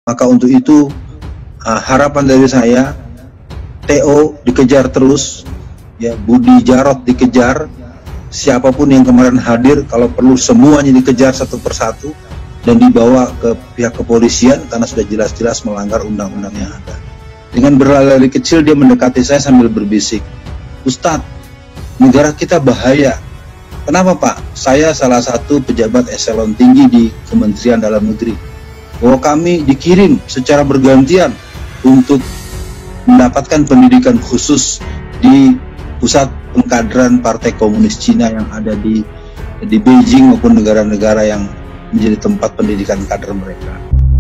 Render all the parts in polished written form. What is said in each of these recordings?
Maka untuk itu harapan dari saya, TO dikejar terus, ya, Budi Jarot dikejar, siapapun yang kemarin hadir kalau perlu semuanya dikejar satu persatu dan dibawa ke pihak kepolisian karena sudah jelas-jelas melanggar undang-undang yang ada. Dengan berlari kecil dia mendekati saya sambil berbisik, "Ustadz, negara kita bahaya." Kenapa Pak? Saya salah satu pejabat eselon tinggi di Kementerian Dalam Negeri. Bahwa kami dikirim secara bergantian untuk mendapatkan pendidikan khusus di pusat pengkaderan Partai Komunis Cina yang ada di Beijing maupun negara-negara yang menjadi tempat pendidikan kader mereka.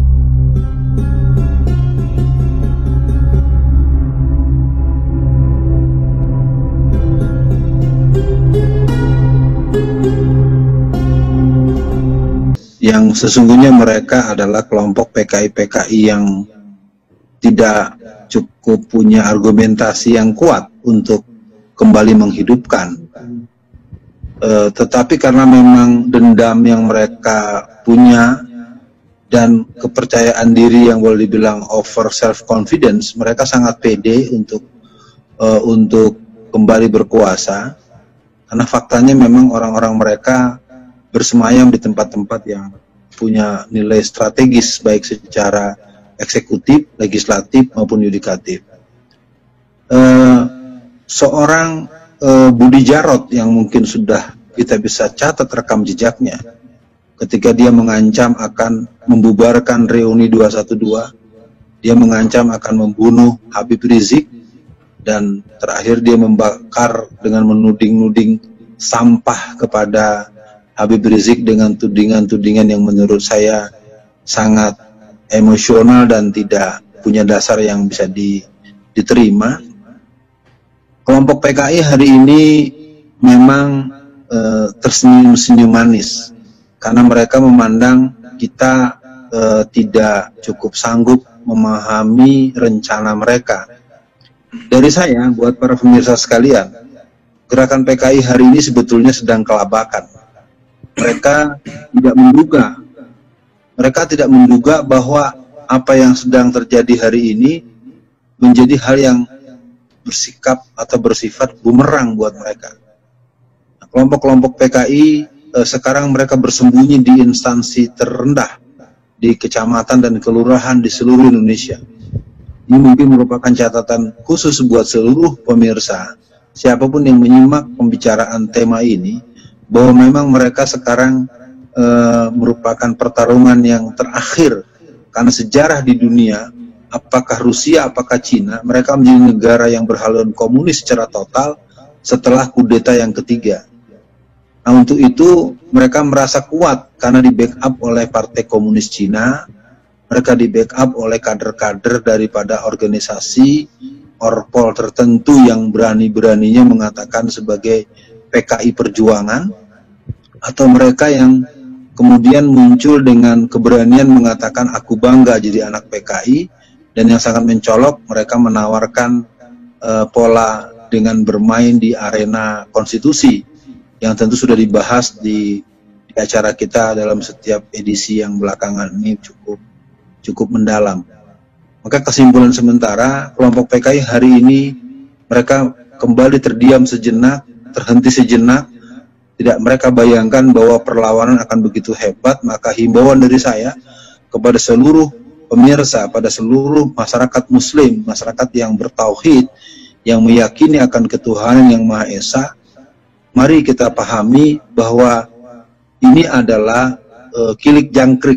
Yang sesungguhnya mereka adalah kelompok PKI-PKI yang tidak cukup punya argumentasi yang kuat untuk kembali menghidupkan. Tetapi karena memang dendam yang mereka punya dan kepercayaan diri yang boleh dibilang over self-confidence, mereka sangat pede untuk kembali berkuasa. Karena faktanya memang orang-orang mereka bersemayam di tempat-tempat yang punya nilai strategis baik secara eksekutif, legislatif maupun yudikatif. Seorang Budi Jarot yang mungkin sudah kita bisa catat rekam jejaknya ketika dia mengancam akan membubarkan reuni 212, dia mengancam akan membunuh Habib Rizik, dan terakhir dia membakar dengan menuding-nuding sampah kepada Habib Rizik dengan tudingan-tudingan yang menurut saya sangat emosional dan tidak punya dasar yang bisa diterima. Kelompok PKI hari ini memang tersenyum-senyum manis karena mereka memandang kita tidak cukup sanggup memahami rencana mereka. Dari saya, buat para pemirsa sekalian, gerakan PKI hari ini sebetulnya sedang kelabakan. Mereka tidak menduga bahwa apa yang sedang terjadi hari ini menjadi hal yang bersikap atau bersifat bumerang buat mereka. Kelompok-kelompok PKI sekarang mereka bersembunyi di instansi terendah di kecamatan dan kelurahan di seluruh Indonesia. Ini mungkin merupakan catatan khusus buat seluruh pemirsa, siapapun yang menyimak pembicaraan tema ini, bahwa memang mereka sekarang merupakan pertarungan yang terakhir, karena sejarah di dunia, apakah Rusia, apakah Cina, mereka menjadi negara yang berhaluan komunis secara total setelah kudeta yang ketiga. Nah, untuk itu mereka merasa kuat karena di backup oleh Partai Komunis Cina, mereka di backup oleh kader-kader daripada organisasi orpol tertentu yang berani-beraninya mengatakan sebagai PKI Perjuangan, atau mereka yang kemudian muncul dengan keberanian mengatakan aku bangga jadi anak PKI, dan yang sangat mencolok mereka menawarkan pola dengan bermain di arena konstitusi yang tentu sudah dibahas di acara kita dalam setiap edisi yang belakangan ini cukup mendalam. Maka kesimpulan sementara, kelompok PKI hari ini mereka kembali terdiam sejenak, terhenti sejenak. Tidak mereka bayangkan bahwa perlawanan akan begitu hebat. Maka himbauan dari saya kepada seluruh pemirsa, pada seluruh masyarakat muslim, masyarakat yang bertauhid, yang meyakini akan ketuhanan yang Maha Esa, mari kita pahami bahwa ini adalah kilik jangkrik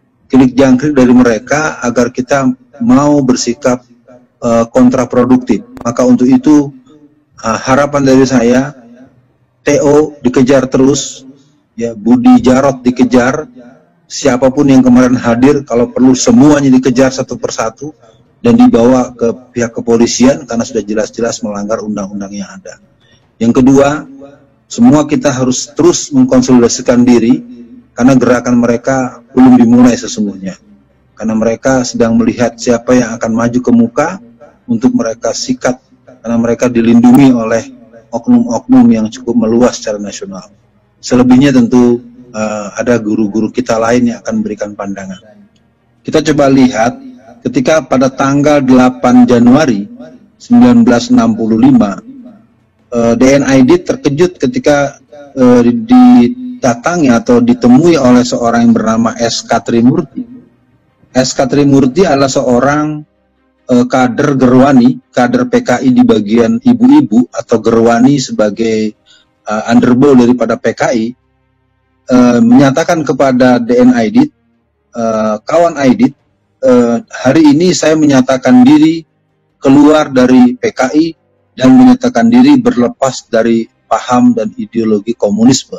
dari mereka agar kita mau bersikap kontraproduktif. Maka untuk itu harapan dari saya, TO dikejar terus, ya, Budi Jarot dikejar, siapapun yang kemarin hadir kalau perlu semuanya dikejar satu persatu dan dibawa ke pihak kepolisian karena sudah jelas-jelas melanggar undang-undang yang ada. Yang kedua, semua kita harus terus mengkonsolidasikan diri karena gerakan mereka belum dimulai sesungguhnya. Karena mereka sedang melihat siapa yang akan maju ke muka untuk mereka sikat, karena mereka dilindungi oleh oknum-oknum yang cukup meluas secara nasional. Selebihnya tentu ada guru-guru kita lain yang akan memberikan pandangan. Kita coba lihat ketika pada tanggal 8 Januari 1965, DNID terkejut ketika didatangi atau ditemui oleh seorang yang bernama SK Trimurti. SK Trimurti adalah seorang kader Gerwani, kader PKI di bagian ibu-ibu, atau Gerwani sebagai underbow daripada PKI, menyatakan kepada DNID, kawan Aidit, hari ini saya menyatakan diri keluar dari PKI dan menyatakan diri berlepas dari paham dan ideologi komunisme.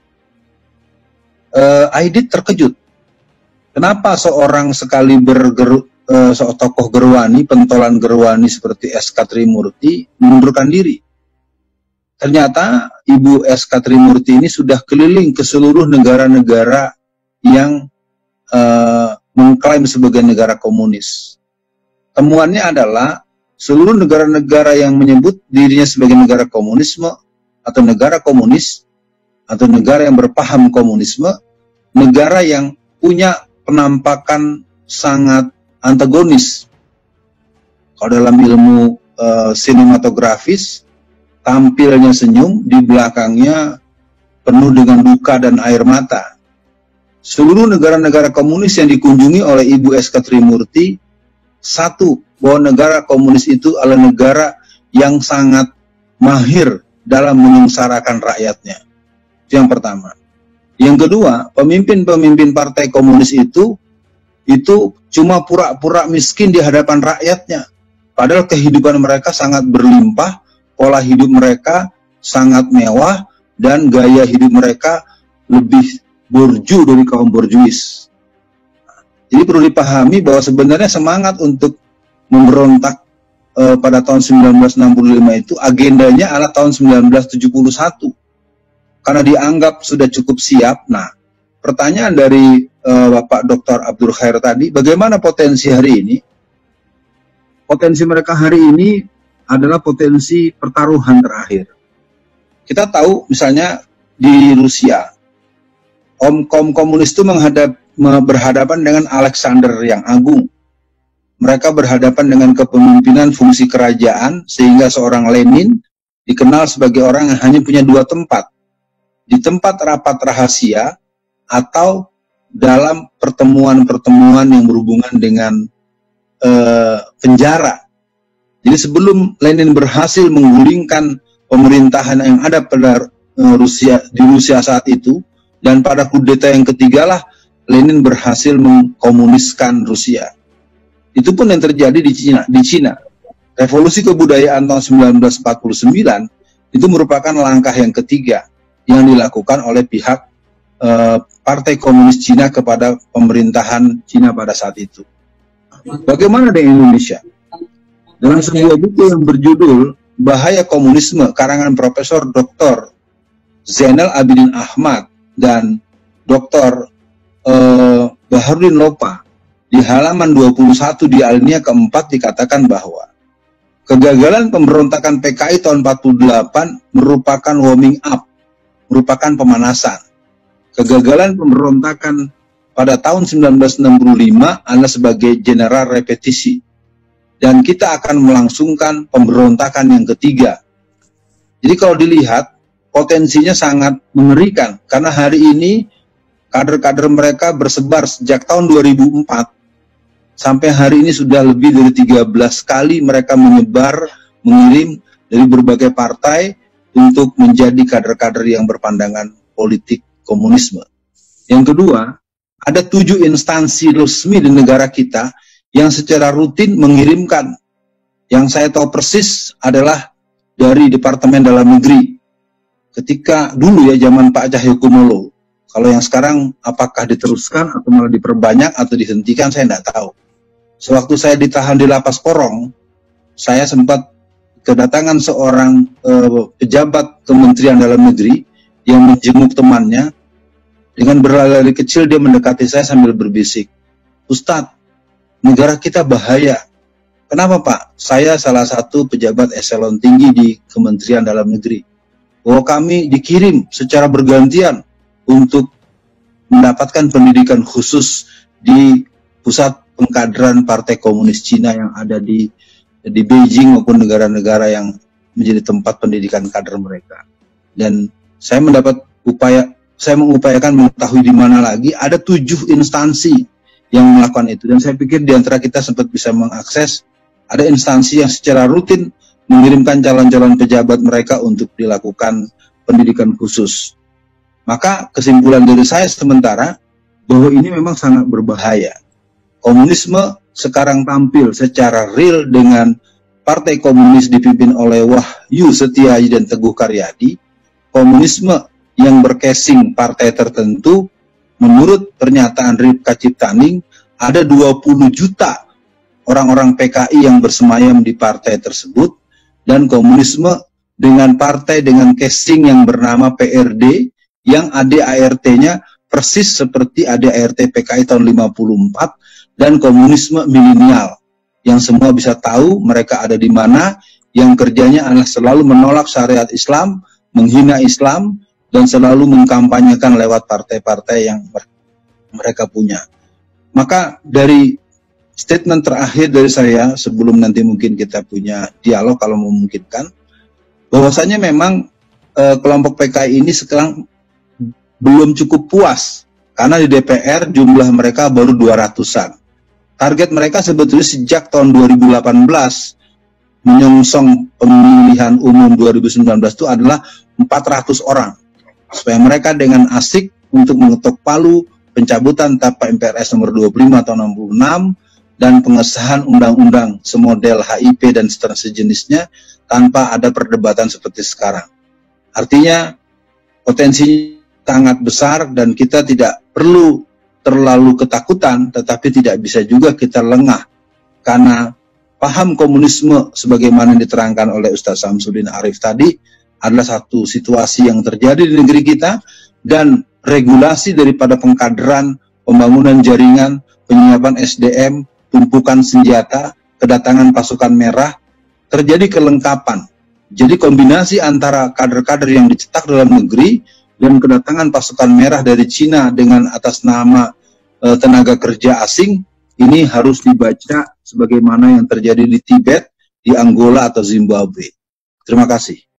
Aidit terkejut. Kenapa seorang sekaliber tokoh Gerwani, pentolan Gerwani seperti SK Trimurti mengundurkan diri? Ternyata Ibu SK Trimurti ini sudah keliling ke seluruh negara-negara yang mengklaim sebagai negara komunis. Temuannya adalah seluruh negara-negara yang menyebut dirinya sebagai negara komunisme atau negara komunis atau negara yang berpaham komunisme, negara yang punya penampakan sangat antagonis. Kalau dalam ilmu sinematografis, tampilnya senyum, di belakangnya penuh dengan duka dan air mata. Seluruh negara-negara komunis yang dikunjungi oleh Ibu SK Trimurti, satu, bahwa negara komunis itu adalah negara yang sangat mahir dalam menyengsarakan rakyatnya. Itu yang pertama. Yang kedua, pemimpin-pemimpin partai komunis itu cuma pura-pura miskin di hadapan rakyatnya. Padahal kehidupan mereka sangat berlimpah, pola hidup mereka sangat mewah, dan gaya hidup mereka lebih borju dari kaum borjuis. Jadi perlu dipahami bahwa sebenarnya semangat untuk memberontak pada tahun 1965 itu agendanya adalah tahun 1971. Karena dianggap sudah cukup siap. Nah, pertanyaan dari Bapak Dr. Abdul Khair tadi, bagaimana potensi hari ini? Potensi mereka hari ini adalah potensi pertaruhan terakhir. Kita tahu misalnya di Rusia, kaum komunis itu berhadapan dengan Alexander yang Agung. Mereka berhadapan dengan kepemimpinan fungsi kerajaan, sehingga seorang Lenin dikenal sebagai orang yang hanya punya dua tempat. Di tempat rapat rahasia atau dalam pertemuan-pertemuan yang berhubungan dengan penjara. Jadi sebelum Lenin berhasil menggulingkan pemerintahan yang ada pada di Rusia saat itu, dan pada kudeta yang ketiga lah Lenin berhasil mengkomuniskan Rusia. Itu pun yang terjadi di Cina. Revolusi kebudayaan tahun 1949 itu merupakan langkah yang ketiga yang dilakukan oleh pihak Partai Komunis Cina kepada pemerintahan Cina pada saat itu. Bagaimana dengan Indonesia? Dalam sebuah buku yang berjudul Bahaya Komunisme, karangan Profesor Dr. Zainal Abidin Ahmad dan Dr. Baharudin Lopa, di halaman 21 di alinea keempat dikatakan bahwa kegagalan pemberontakan PKI tahun 48 merupakan warming up, merupakan pemanasan. Kegagalan pemberontakan pada tahun 1965 adalah sebagai general repetisi. Dan kita akan melangsungkan pemberontakan yang ketiga. Jadi kalau dilihat, potensinya sangat mengerikan. Karena hari ini, kader-kader mereka bersebar sejak tahun 2004. Sampai hari ini sudah lebih dari 13 kali mereka menyebar, mengirim dari berbagai partai untuk menjadi kader-kader yang berpandangan politik komunisme. Yang kedua, ada 7 instansi resmi di negara kita yang secara rutin mengirimkan. Yang saya tahu persis adalah dari Departemen Dalam Negeri. Ketika dulu ya zaman Pak Cahyokumolo, kalau yang sekarang apakah diteruskan atau malah diperbanyak atau dihentikan saya tidak tahu. Sewaktu saya ditahan di Lapas Porong, saya sempat kedatangan seorang pejabat Kementerian Dalam Negeri yang menjenguk temannya. Dengan berlari kecil dia mendekati saya sambil berbisik, "Ustadz, negara kita bahaya." "Kenapa Pak?" "Saya salah satu pejabat eselon tinggi di Kementerian Dalam Negeri. Bahwa kami dikirim secara bergantian untuk mendapatkan pendidikan khusus di pusat pengkaderan Partai Komunis Cina yang ada di Beijing maupun negara-negara yang menjadi tempat pendidikan kader mereka. Dan saya mengupayakan mengetahui di mana lagi ada 7 instansi yang melakukan itu. Dan saya pikir di antara kita sempat bisa mengakses ada instansi yang secara rutin mengirimkan calon-calon pejabat mereka untuk dilakukan pendidikan khusus. Maka kesimpulan dari saya sementara bahwa ini memang sangat berbahaya. Komunisme sekarang tampil secara real dengan Partai Komunis dipimpin oleh Wahyu Setiaji dan Teguh Karyadi. Komunisme yang bercasing partai tertentu, menurut pernyataan Ripka Ciptaning, ada 20 juta orang-orang PKI yang bersemayam di partai tersebut, dan komunisme dengan partai dengan casing yang bernama PRD, yang ADART-nya persis seperti ADART PKI tahun 54, dan komunisme milenial, yang semua bisa tahu mereka ada di mana, yang kerjanya adalah selalu menolak syariat Islam, menghina Islam, dan selalu mengkampanyekan lewat partai-partai yang mereka punya. Maka dari statement terakhir dari saya, sebelum nanti mungkin kita punya dialog kalau memungkinkan, bahwasanya memang kelompok PKI ini sekarang belum cukup puas, karena di DPR jumlah mereka baru 200-an. Target mereka sebetulnya sejak tahun 2018 menyongsong pemilihan umum 2019 itu adalah 400 orang. Supaya mereka dengan asik untuk mengetuk palu pencabutan TAP MPRS nomor 25 tahun 66 dan pengesahan undang-undang semodel HIP dan sejenisnya tanpa ada perdebatan seperti sekarang. Artinya potensi sangat besar dan kita tidak perlu terlalu ketakutan, tetapi tidak bisa juga kita lengah karena paham komunisme sebagaimana diterangkan oleh Ustaz Samsudin Arif tadi adalah satu situasi yang terjadi di negeri kita, dan regulasi daripada pengkaderan, pembangunan jaringan, penyiapan SDM, tumpukan senjata, kedatangan pasukan merah, terjadi kelengkapan. Jadi kombinasi antara kader-kader yang dicetak dalam negeri dan kedatangan pasukan merah dari Cina dengan atas nama tenaga kerja asing, ini harus dibaca sebagaimana yang terjadi di Tibet, di Angola atau Zimbabwe. Terima kasih.